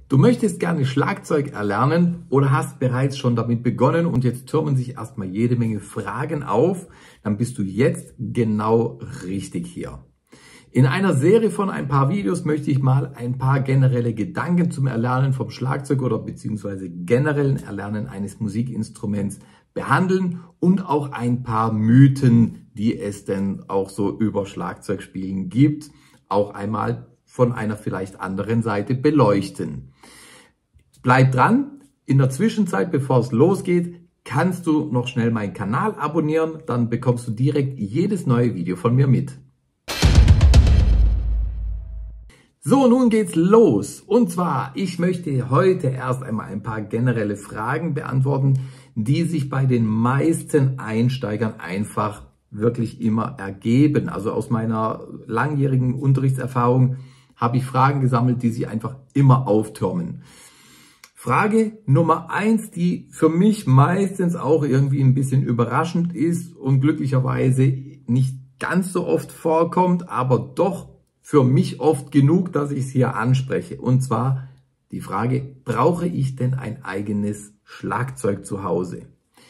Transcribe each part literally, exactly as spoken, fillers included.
Du möchtest gerne Schlagzeug erlernen oder hast bereits schon damit begonnen und jetzt türmen sich erstmal jede Menge Fragen auf, dann bist du jetzt genau richtig hier. In einer Serie von ein paar Videos möchte ich mal ein paar generelle Gedanken zum Erlernen vom Schlagzeug oder beziehungsweise generellen Erlernen eines Musikinstruments behandeln und auch ein paar Mythen, die es denn auch so über Schlagzeugspielen gibt, auch einmal von einer vielleicht anderen Seite beleuchten. Bleib dran. In der Zwischenzeit, bevor es losgeht, kannst du noch schnell meinen Kanal abonnieren, dann bekommst du direkt jedes neue Video von mir mit. So, nun geht's los. Und zwar, ich möchte heute erst einmal ein paar generelle Fragen beantworten, die sich bei den meisten Einsteigern einfach wirklich immer ergeben. Also aus meiner langjährigen Unterrichtserfahrung habe ich Fragen gesammelt, die sich einfach immer auftürmen. Frage Nummer eins, die für mich meistens auch irgendwie ein bisschen überraschend ist und glücklicherweise nicht ganz so oft vorkommt, aber doch für mich oft genug, dass ich es hier anspreche. Und zwar die Frage, brauche ich denn ein eigenes Schlagzeug zu Hause?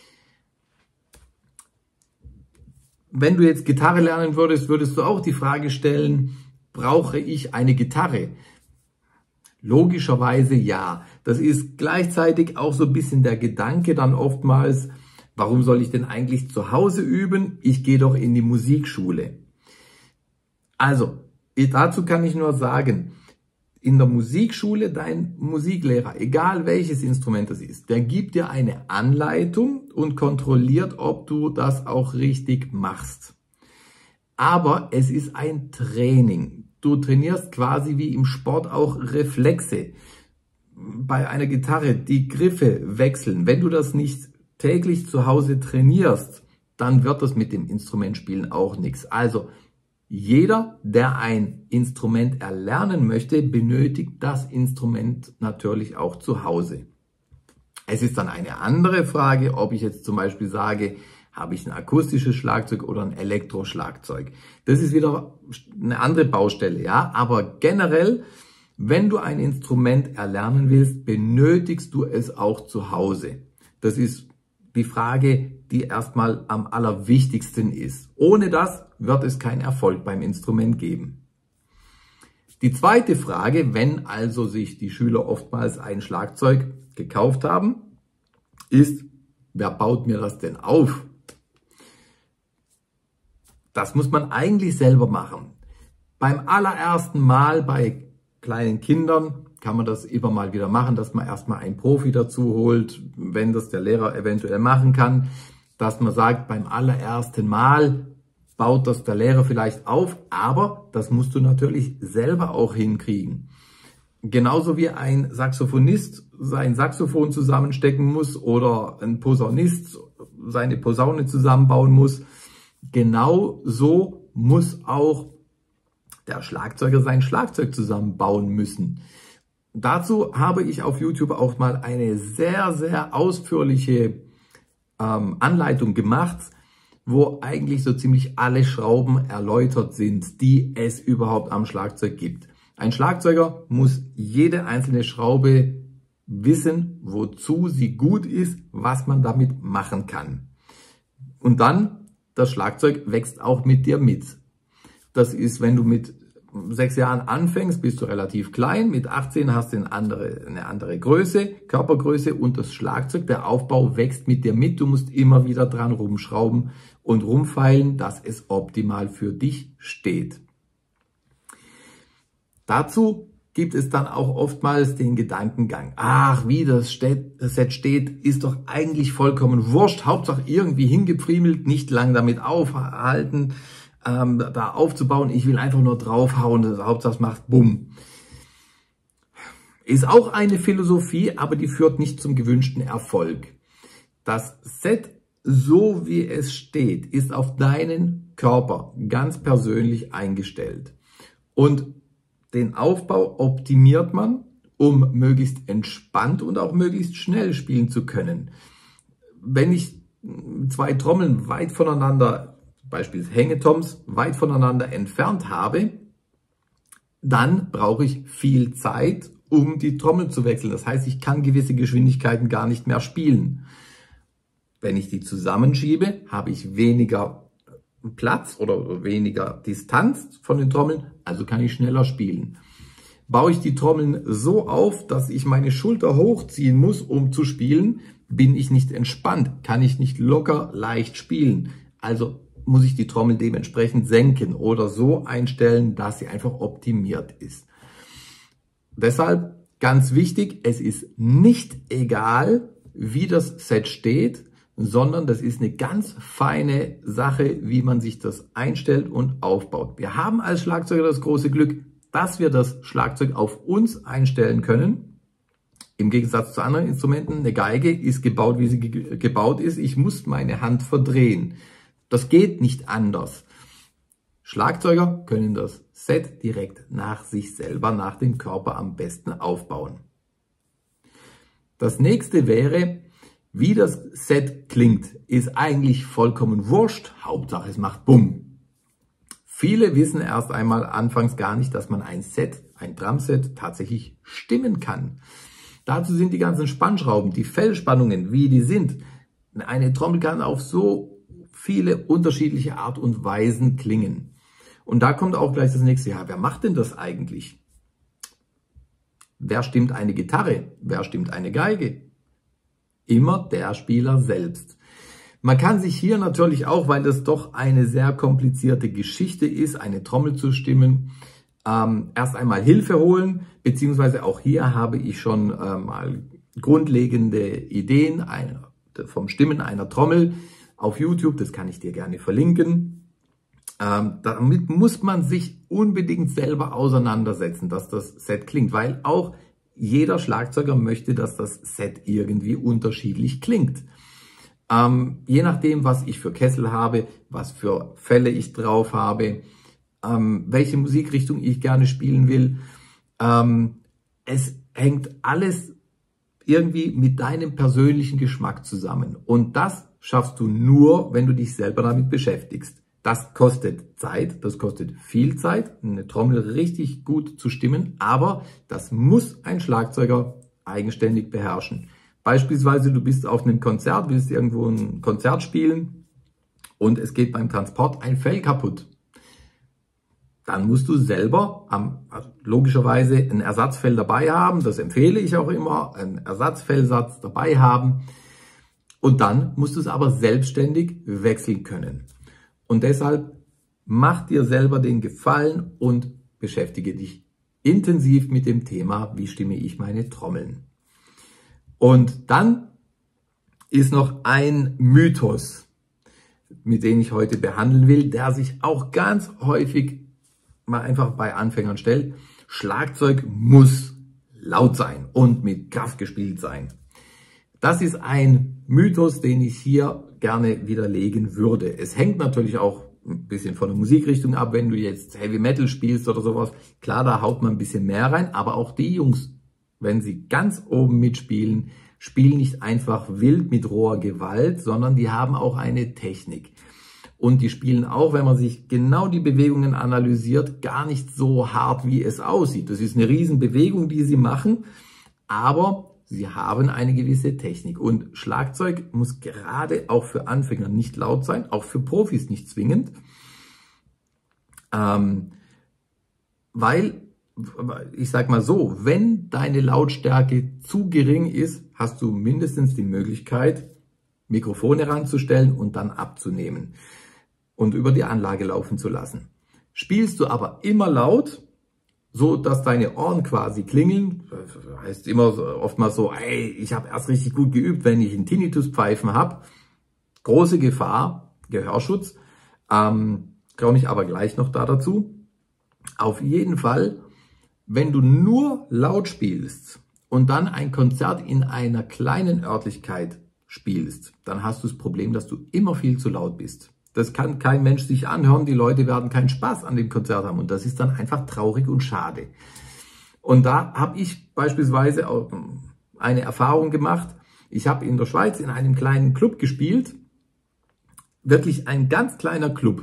Wenn du jetzt Gitarre lernen würdest, würdest du auch die Frage stellen, brauche ich eine Gitarre? Logischerweise ja. Das ist gleichzeitig auch so ein bisschen der Gedanke dann oftmals, warum soll ich denn eigentlich zu Hause üben? Ich gehe doch in die Musikschule. Also, dazu kann ich nur sagen, in der Musikschule, dein Musiklehrer, egal welches Instrument das ist, der gibt dir eine Anleitung und kontrolliert, ob du das auch richtig machst. Aber es ist ein Training. Du trainierst quasi wie im Sport auch Reflexe. Bei einer Gitarre die Griffe wechseln. Wenn du das nicht täglich zu Hause trainierst, dann wird das mit dem Instrumentspielen auch nichts. Also jeder, der ein Instrument erlernen möchte, benötigt das Instrument natürlich auch zu Hause. Es ist dann eine andere Frage, ob ich jetzt zum Beispiel sage, habe ich ein akustisches Schlagzeug oder ein Elektroschlagzeug. Das ist wieder eine andere Baustelle, ja. Aber generell, wenn du ein Instrument erlernen willst, benötigst du es auch zu Hause. Das ist die Frage, die erstmal am allerwichtigsten ist. Ohne das wird es keinen Erfolg beim Instrument geben. Die zweite Frage, wenn also sich die Schüler oftmals ein Schlagzeug gekauft haben, ist, wer baut mir das denn auf? Das muss man eigentlich selber machen. Beim allerersten Mal bei kleinen Kindern kann man das immer mal wieder machen, dass man erstmal einen Profi dazu holt, wenn das der Lehrer eventuell machen kann, dass man sagt, beim allerersten Mal baut das der Lehrer vielleicht auf, aber das musst du natürlich selber auch hinkriegen. Genauso wie ein Saxophonist sein Saxophon zusammenstecken muss oder ein Posaunist seine Posaune zusammenbauen muss, genau so muss auch der Schlagzeuger sein Schlagzeug zusammenbauen müssen. Dazu habe ich auf YouTube auch mal eine sehr, sehr ausführliche ähm, Anleitung gemacht, wo eigentlich so ziemlich alle Schrauben erläutert sind, die es überhaupt am Schlagzeug gibt. Ein Schlagzeuger muss jede einzelne Schraube wissen, wozu sie gut ist, was man damit machen kann. Und dann, das Schlagzeug wächst auch mit dir mit. Das ist, wenn du mit sechs Jahren anfängst, bist du relativ klein. Mit achtzehn hast du eine andere, eine andere Größe, Körpergröße und das Schlagzeug, der Aufbau wächst mit dir mit. Du musst immer wieder dran rumschrauben und rumfeilen, dass es optimal für dich steht. Dazu gibt es dann auch oftmals den Gedankengang, ach, wie das Set steht, ist doch eigentlich vollkommen wurscht. Hauptsache irgendwie hingepfriemelt, nicht lang damit aufhalten, ähm, da aufzubauen. Ich will einfach nur draufhauen, das Hauptsache es macht Bumm. Ist auch eine Philosophie, aber die führt nicht zum gewünschten Erfolg. Das Set, so wie es steht, ist auf deinen Körper ganz persönlich eingestellt. Und den Aufbau optimiert man, um möglichst entspannt und auch möglichst schnell spielen zu können. Wenn ich zwei Trommeln weit voneinander, beispielsweise Hängetoms, weit voneinander entfernt habe, dann brauche ich viel Zeit, um die Trommel zu wechseln. Das heißt, ich kann gewisse Geschwindigkeiten gar nicht mehr spielen. Wenn ich die zusammenschiebe, habe ich weniger Platz oder weniger Distanz von den Trommeln, also kann ich schneller spielen. Baue ich die Trommeln so auf, dass ich meine Schulter hochziehen muss, um zu spielen, bin ich nicht entspannt, kann ich nicht locker leicht spielen. Also muss ich die Trommel dementsprechend senken oder so einstellen, dass sie einfach optimiert ist. Deshalb ganz wichtig, es ist nicht egal, wie das Set steht, sondern das ist eine ganz feine Sache, wie man sich das einstellt und aufbaut. Wir haben als Schlagzeuger das große Glück, dass wir das Schlagzeug auf uns einstellen können. Im Gegensatz zu anderen Instrumenten, eine Geige ist gebaut, wie sie ge gebaut ist. Ich muss meine Hand verdrehen. Das geht nicht anders. Schlagzeuger können das Set direkt nach sich selber, nach dem Körper am besten aufbauen. Das nächste wäre, wie das Set klingt, ist eigentlich vollkommen wurscht. Hauptsache es macht Bumm. Viele wissen erst einmal anfangs gar nicht, dass man ein Set, ein Drumset tatsächlich stimmen kann. Dazu sind die ganzen Spannschrauben, die Fellspannungen, wie die sind. Eine Trommel kann auf so viele unterschiedliche Art und Weisen klingen. Und da kommt auch gleich das nächste, ja, wer macht denn das eigentlich? Wer stimmt eine Gitarre? Wer stimmt eine Geige? Immer der Spieler selbst. Man kann sich hier natürlich auch, weil das doch eine sehr komplizierte Geschichte ist, eine Trommel zu stimmen, ähm, erst einmal Hilfe holen, beziehungsweise auch hier habe ich schon äh, mal grundlegende Ideen einer, vom Stimmen einer Trommel auf YouTube, das kann ich dir gerne verlinken. Ähm, damit muss man sich unbedingt selber auseinandersetzen, dass das Set klingt, weil auch jeder Schlagzeuger möchte, dass das Set irgendwie unterschiedlich klingt. Ähm, je nachdem, was ich für Kessel habe, was für Fälle ich drauf habe, ähm, welche Musikrichtung ich gerne spielen will. Ähm, es hängt alles irgendwie mit deinem persönlichen Geschmack zusammen. Und das schaffst du nur, wenn du dich selber damit beschäftigst. Das kostet Zeit, das kostet viel Zeit, eine Trommel richtig gut zu stimmen, aber das muss ein Schlagzeuger eigenständig beherrschen. Beispielsweise, du bist auf einem Konzert, willst irgendwo ein Konzert spielen und es geht beim Transport ein Fell kaputt. Dann musst du selber am, also logischerweise ein Ersatzfell dabei haben, das empfehle ich auch immer, einen Ersatzfellsatz dabei haben. Und dann musst du es aber selbstständig wechseln können. Und deshalb mach dir selber den Gefallen und beschäftige dich intensiv mit dem Thema, wie stimme ich meine Trommeln. Und dann ist noch ein Mythos, mit dem ich heute behandeln will, der sich auch ganz häufig mal einfach bei Anfängern stellt. Schlagzeug muss laut sein und mit Kraft gespielt sein. Das ist ein Mythos, den ich hier gerne widerlegen würde. Es hängt natürlich auch ein bisschen von der Musikrichtung ab, wenn du jetzt Heavy Metal spielst oder sowas. Klar, da haut man ein bisschen mehr rein, aber auch die Jungs, wenn sie ganz oben mitspielen, spielen nicht einfach wild mit roher Gewalt, sondern die haben auch eine Technik. Und die spielen auch, wenn man sich genau die Bewegungen analysiert, gar nicht so hart, wie es aussieht. Das ist eine Riesenbewegung, die sie machen, aber sie haben eine gewisse Technik. Und Schlagzeug muss gerade auch für Anfänger nicht laut sein, auch für Profis nicht zwingend, ähm, weil, ich sag mal so, wenn deine Lautstärke zu gering ist, hast du mindestens die Möglichkeit, Mikrofone ranzustellen und dann abzunehmen und über die Anlage laufen zu lassen. Spielst du aber immer laut, so dass deine Ohren quasi klingeln, das heißt immer oftmals so, ey, ich habe erst richtig gut geübt, wenn ich einen Tinnitus-Pfeifen habe. Große Gefahr, Gehörschutz, ähm, komme ich aber gleich noch da dazu. Auf jeden Fall, wenn du nur laut spielst und dann ein Konzert in einer kleinen Örtlichkeit spielst, dann hast du das Problem, dass du immer viel zu laut bist. Das kann kein Mensch sich anhören, die Leute werden keinen Spaß an dem Konzert haben und das ist dann einfach traurig und schade. Und da habe ich beispielsweise auch eine Erfahrung gemacht. Ich habe in der Schweiz in einem kleinen Club gespielt, wirklich ein ganz kleiner Club.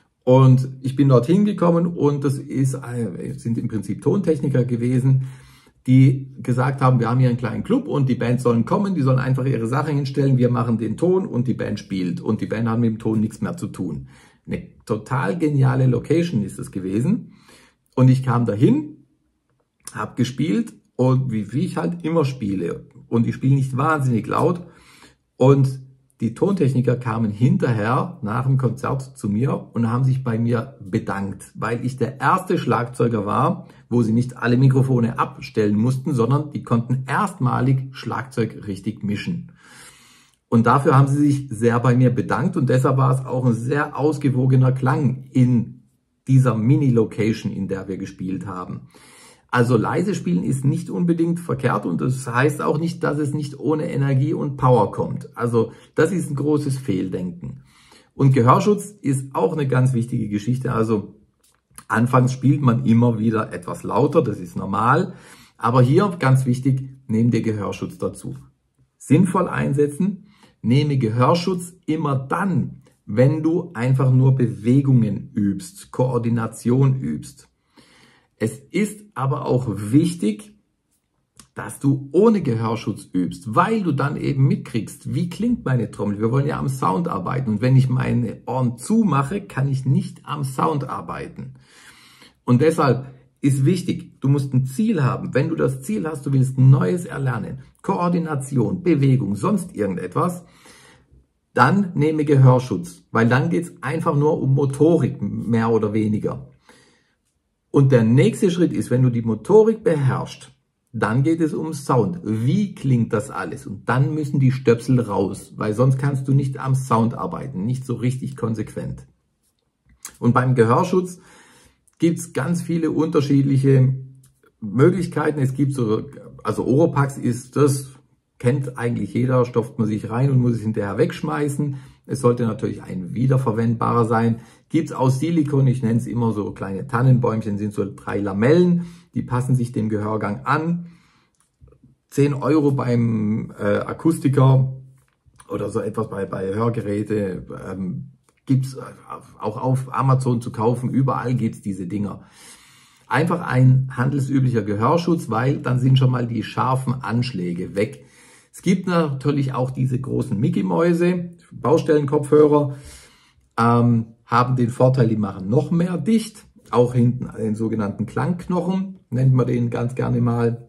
Und ich bin dorthin gekommen und das ist, sind im Prinzip Tontechniker gewesen. die gesagt haben, wir haben hier einen kleinen Club und die Bands sollen kommen, die sollen einfach ihre Sachen hinstellen, wir machen den Ton und die Band spielt. Und die Band hat mit dem Ton nichts mehr zu tun. Eine total geniale Location ist es gewesen. Und ich kam dahin, habe gespielt und wie, wie ich halt immer spiele. Und ich spiele nicht wahnsinnig laut. Und die Tontechniker kamen hinterher nach dem Konzert zu mir und haben sich bei mir bedankt, weil ich der erste Schlagzeuger war, wo sie nicht alle Mikrofone abstellen mussten, sondern die konnten erstmalig Schlagzeug richtig mischen. Und dafür haben sie sich sehr bei mir bedankt und deshalb war es auch ein sehr ausgewogener Klang in dieser Mini-Location, in der wir gespielt haben. Also leise spielen ist nicht unbedingt verkehrt und das heißt auch nicht, dass es nicht ohne Energie und Power kommt. Also das ist ein großes Fehldenken. Und Gehörschutz ist auch eine ganz wichtige Geschichte. Also anfangs spielt man immer wieder etwas lauter, das ist normal. Aber hier ganz wichtig, nehmt ihr Gehörschutz dazu. Sinnvoll einsetzen, nehme Gehörschutz immer dann, wenn du einfach nur Bewegungen übst, Koordination übst. Es ist aber auch wichtig, dass du ohne Gehörschutz übst, weil du dann eben mitkriegst, wie klingt meine Trommel. Wir wollen ja am Sound arbeiten und wenn ich meine Ohren zumache, kann ich nicht am Sound arbeiten. Und deshalb ist wichtig, du musst ein Ziel haben. Wenn du das Ziel hast, du willst Neues erlernen, Koordination, Bewegung, sonst irgendetwas, dann nehme Gehörschutz, weil dann geht es einfach nur um Motorik, mehr oder weniger. Und der nächste Schritt ist, wenn du die Motorik beherrschst, dann geht es um Sound. Wie klingt das alles? Und dann müssen die Stöpsel raus, weil sonst kannst du nicht am Sound arbeiten, nicht so richtig konsequent. Und beim Gehörschutz gibt es ganz viele unterschiedliche Möglichkeiten. Es gibt so, also Oropax ist das, kennt eigentlich jeder, stopft man sich rein und muss es hinterher wegschmeißen. Es sollte natürlich ein wiederverwendbarer sein. Gibt's aus Silikon, ich nenne es immer so kleine Tannenbäumchen, sind so drei Lamellen, die passen sich dem Gehörgang an. zehn Euro beim äh, Akustiker oder so etwas bei, bei Hörgeräte ähm, gibt's auch auf Amazon zu kaufen, überall gibt's diese Dinger. Einfach ein handelsüblicher Gehörschutz, weil dann sind schon mal die scharfen Anschläge weg. Es gibt natürlich auch diese großen Mickey-Mäuse, Baustellenkopfhörer, ähm, haben den Vorteil, die machen noch mehr dicht, auch hinten den sogenannten Klangknochen, nennt man den ganz gerne mal.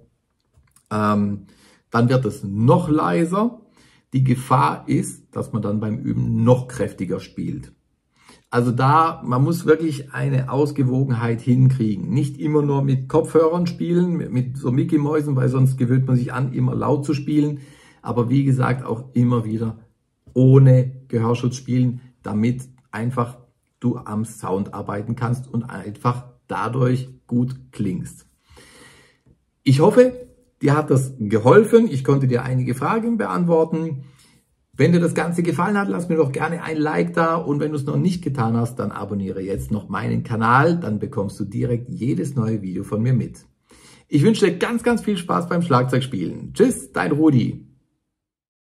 Ähm, dann wird es noch leiser. Die Gefahr ist, dass man dann beim Üben noch kräftiger spielt. Also da, man muss wirklich eine Ausgewogenheit hinkriegen. Nicht immer nur mit Kopfhörern spielen, mit, mit so Mickey-Mäusen, weil sonst gewöhnt man sich an, immer laut zu spielen. Aber wie gesagt, auch immer wieder ohne Gehörschutz spielen, damit einfach du am Sound arbeiten kannst und einfach dadurch gut klingst. Ich hoffe, dir hat das geholfen. Ich konnte dir einige Fragen beantworten. Wenn dir das Ganze gefallen hat, lass mir doch gerne ein Like da und wenn du es noch nicht getan hast, dann abonniere jetzt noch meinen Kanal, dann bekommst du direkt jedes neue Video von mir mit. Ich wünsche dir ganz, ganz viel Spaß beim Schlagzeugspielen. Tschüss, dein Rudi.